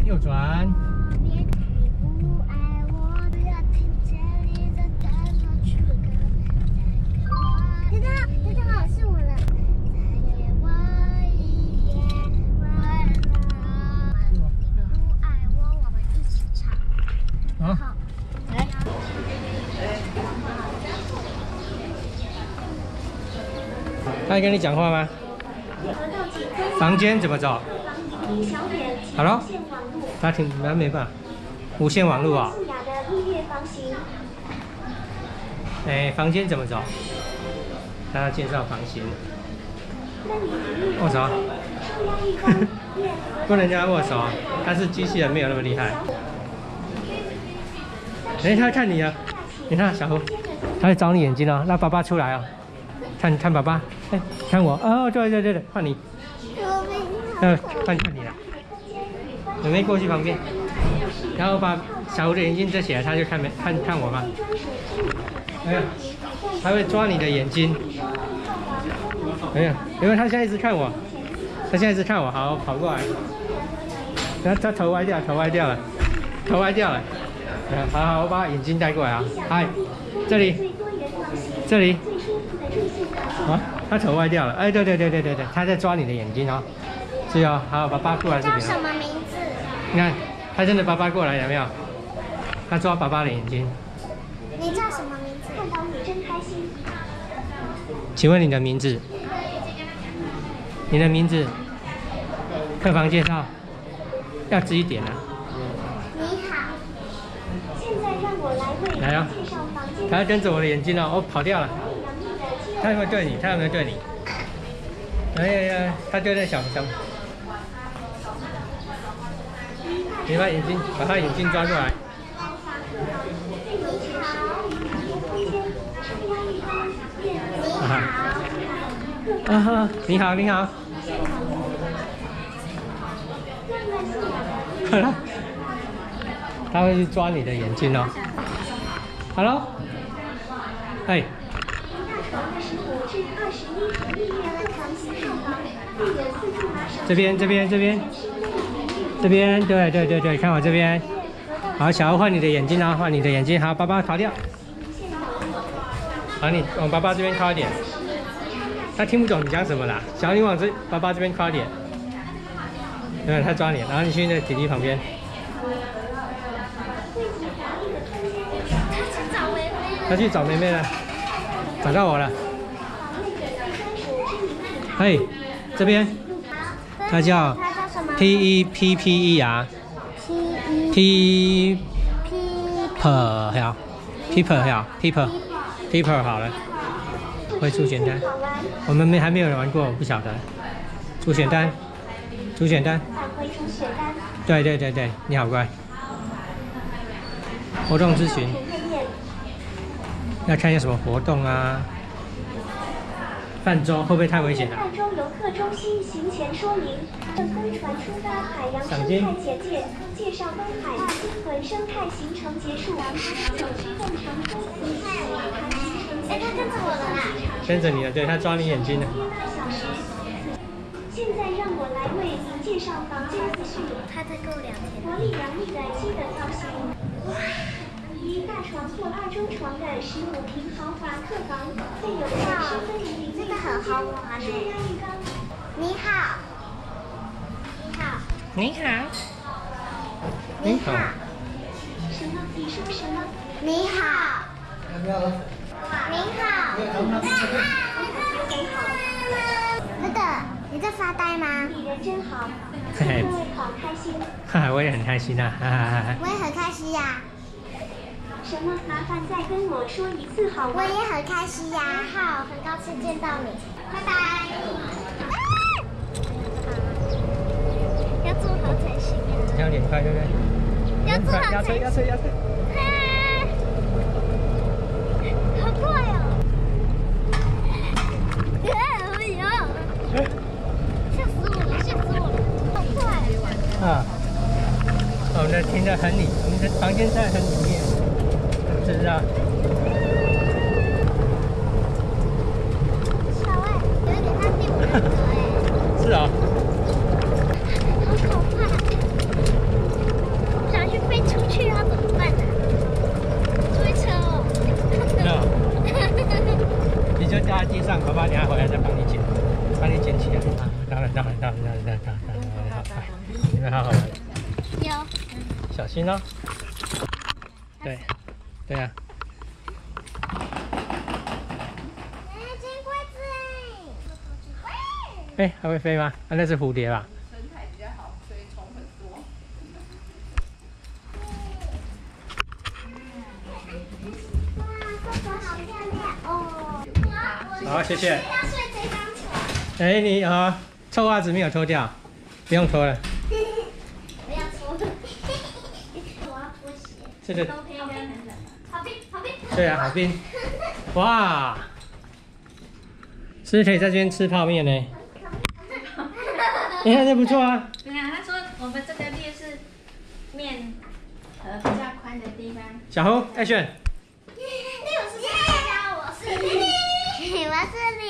右转。 是我了。再给我一点温柔。你不爱我，我们一起唱。好。来。 他会跟你讲话吗？房间怎么走？好了，他没办法，无线网络啊。哎，房间怎么走？他要介绍房型。握手。不能跟他握手啊，他是机器人，没有那么厉害。哎，他看你啊，你看小胡，他在找你眼睛哦，让爸爸出来哦。看爸爸，哎，看我，哦，对，换你，换你了，妹妹过去旁边，然后把小胡的眼睛遮起来，他就看我嘛，哎呀，他会抓你的眼睛，哎呀，因为他现在一直看我，好跑过来，然后他头歪掉了，好，我把眼睛带过来啊，嗨，这里。啊，他头歪掉了。哎，对，他在抓你的眼睛哦。是哦，好，爸爸过来这边。 叫什么名字？ 你看，他真的爸爸过来有没有？他抓爸爸的眼睛。 你叫什么名字？看到你真开心。 请问你的名字？客房介绍，要直一点啊。 你好。现在让我来为你介绍房间。 他要跟着我的眼睛哦，跑掉了。他有没有对你？哎呀，他对那小，你把他眼睛抓过来。你好。好了，他会去抓你的眼睛哦。Hello， 哎。这边，对，看我这边。好，小欧换你的眼睛啊，好，爸爸跑掉。好，你往爸爸这边靠一点。他听不懂你讲什么啦，小欧你往爸爸这边靠一点。对，他抓你，然后你去那弟弟旁边。他去找妹妹了，找到我了。嘿，这边，它叫 PEPPER， People 好了，会出选单，我们还没有人玩过，我不晓得。出选单，对，你好乖。活动咨询，要看有什么活动啊？泛舟会不会太危险了？泛舟游客中心行前说明：乘风船出发海洋生态简介，介绍东海岸豚生态行程结束。小区共乘风你看我，哎，他跟着我了啦！跟着你了，对，他抓你眼睛了。现在让我来为您介绍房间资讯。他再够2天。活力洋溢的基本造型。一大床或2中床的15平豪华客房，配有10分1厘米的很豪华呢。你好。什么？你说什么？你好。哥哥，你在发呆吗？你人真好。嘿嘿，好开心。哈哈，我也很开心啊，哈哈。我也很开心呀。什么？麻烦再跟我说一次好吗？我也很开心呀。你好，很高兴见到你。拜拜。要做好才行啊。要脸快，对不对？要做好才行。压车。好快哦！吓死我了！好快啊！我们的停得很里，我们的房间在很里面，是不是啊？小哎，有点像第5人格哎。是啊。好可怕！ 好玩。 有。 小心哦。对，对啊。 金龟子哎，还会飞吗？啊，那是蝴蝶吧？ 生态比较好，所以虫很多。 哇，这个好漂亮哦！ 好，谢谢。 要睡这张床。 哎，你啊，臭袜子没有脱掉，不用脱了。 不要脱。我要脱鞋。 这个。 好冰，好冰。 对啊，好冰。哇，是不是可以在这边吃泡面呢？你看这不错啊。 对啊，他说我们这个列是面比较宽的地方。 小红，艾璇。 我是这里。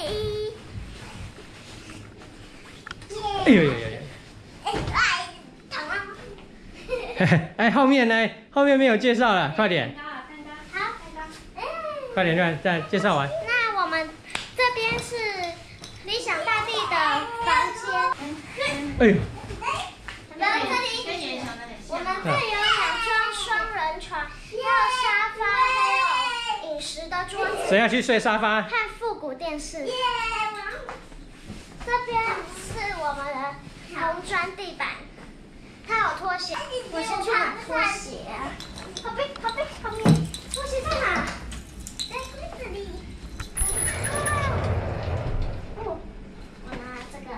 哎呦呦呦呦！ 躺啊！ 哎，后面呢？后面没有介绍了，快点， 好， 快点，再介绍完。 那我们这边是理想大地的房间。 哎呦， 然后这里我们这里有2张双人床，还有沙发，还有饮食的桌子。 谁要去睡沙发？ 看复古电视。这边是我们的红砖地板，它有拖鞋，我先去拿拖鞋。好冰，拖鞋在哪？在柜子里。哦，我拿这个，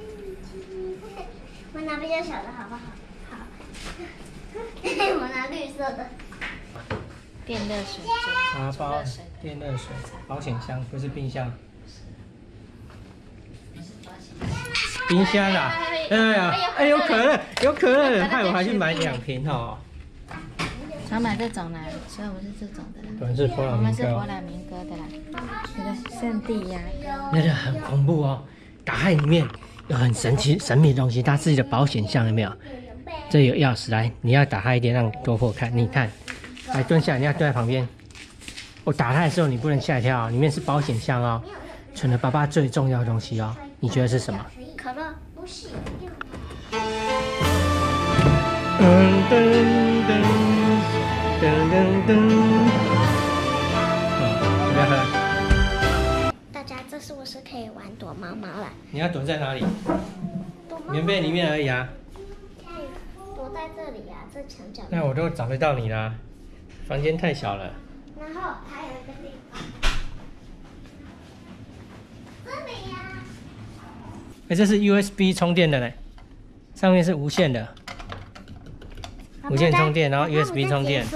我拿比较小的好不好？好。我拿绿色的。 电热水器。 啊，电热水，保险箱不是冰箱。冰箱啊，哎，有可乐，害我还去买2瓶哦。 想买这种啦，所以我们是这种的啦。 我们是佛朗我们是明哥。 佛朗明哥的啦，这个圣地亚哥。 那个很恐怖哦，打开里面有很神秘的东西，它自己的保险箱有没有？这有钥匙，来，你要打开一点，让多破看。你看，来蹲下，你要蹲在旁边。我打开的时候你不能吓一跳，里面是保险箱哦，存了爸爸最重要的东西哦。你觉得是什么？ 可乐不是。 不要喝。 大家，这是不是可以玩躲猫猫了？ 你要躲在哪里？ 躲猫猫棉被里面而已啊。 可以躲在这里啊，这墙角。 那我都找得到你啦，房间太小了。 然后还有一个地方，这里呀。 哎，这是 USB 充电的嘞，上面是无线的，无线充电，然后 USB 充电。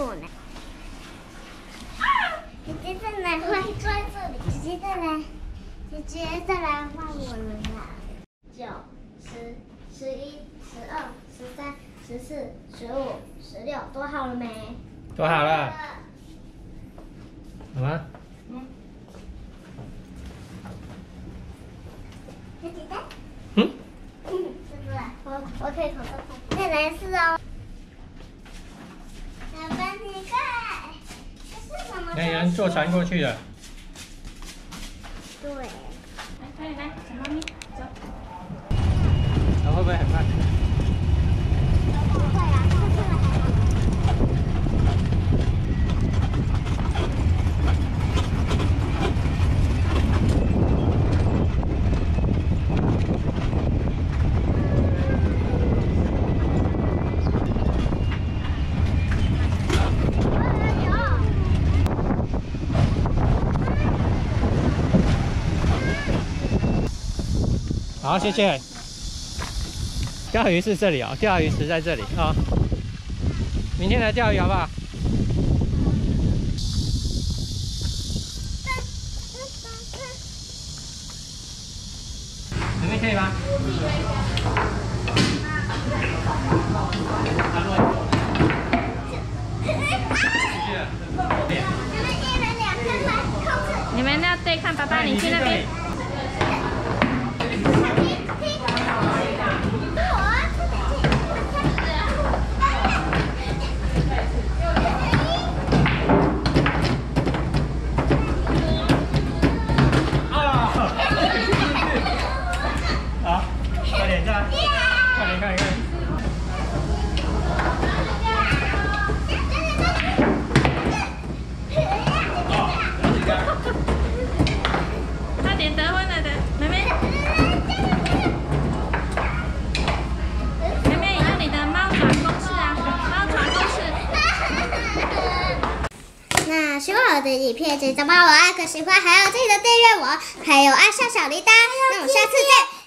姐姐再来，会坐在这里。姐姐再来，姐姐再来换我了啦。9、10、11、12、13、14、15、16，躲好了没？ 躲好了。好吗？ 有几单？ 嗯？ 是不是？我可以从这看。再来一次哦。小班你看，这是什么？ 有人坐船过去了。 对。 来，快点来，小猫咪，走。 然后会不会很慢？ 不会啊，这个还好。 好，谢谢。钓鱼是这里哦，钓鱼池在这里啊、明天来钓鱼好不好？你们可以吗？ 你们要对看爸爸，你去那边。 好，快点，快点，快点。 喜欢我的影片，记得帮我按个喜欢，还有记得订阅我，还有按下小铃铛。那我们下次见。